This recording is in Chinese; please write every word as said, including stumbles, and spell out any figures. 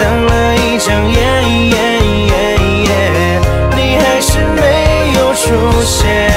当了一场夜，你还是没有出现。